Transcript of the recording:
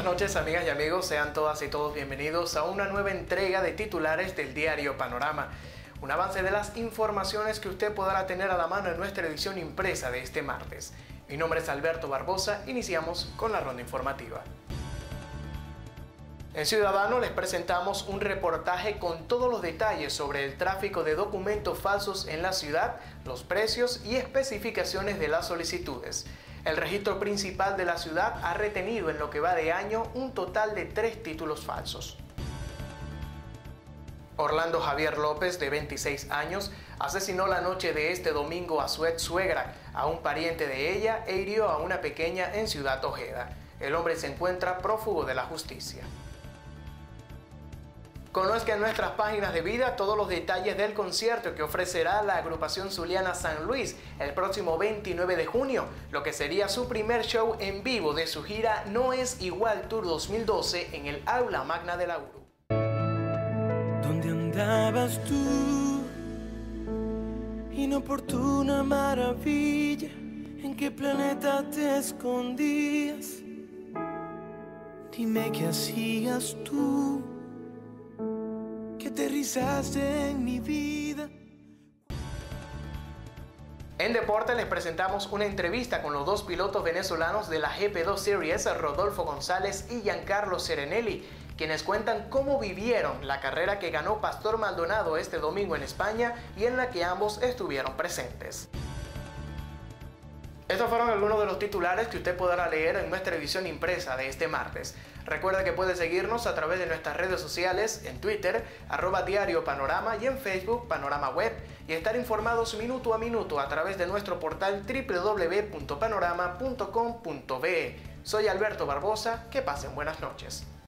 noches, amigas y amigos, sean todas y todos bienvenidos a una nueva entrega de titulares del diario Panorama. Un avance de las informaciones que usted podrá tener a la mano en nuestra edición impresa de este martes. Mi nombre es Alberto Barbosa, iniciamos con la ronda informativa. En Ciudadano les presentamos un reportaje con todos los detalles sobre el tráfico de documentos falsos en la ciudad, los precios y especificaciones de las solicitudes. El registro principal de la ciudad ha retenido en lo que va de año un total de 3 títulos falsos. Orlando Javier López, de 26 años, asesinó la noche de este domingo a su ex suegra, a un pariente de ella e hirió a una pequeña en Ciudad Ojeda. El hombre se encuentra prófugo de la justicia. Conozca en nuestras páginas de vida todos los detalles del concierto que ofrecerá la agrupación zuliana San Luis el próximo 29 de junio, lo que sería su primer show en vivo de su gira No Es Igual Tour 2012 en el Aula Magna de la URU. ¿Dónde andabas tú? Inoportuna maravilla, ¿en qué planeta te escondías? Dime qué hacías tú, que aterrizaste en mi vida. En deporte les presentamos una entrevista con los dos pilotos venezolanos de la GP2 Series, Rodolfo González y Giancarlo Serenelli, quienes cuentan cómo vivieron la carrera que ganó Pastor Maldonado este domingo en España y en la que ambos estuvieron presentes. Estos fueron algunos de los titulares que usted podrá leer en nuestra edición impresa de este martes. Recuerda que puede seguirnos a través de nuestras redes sociales, en Twitter, @Diario Panorama, y en Facebook, Panorama Web, y estar informados minuto a minuto a través de nuestro portal www.panorama.com.be. Soy Alberto Barbosa, que pasen buenas noches.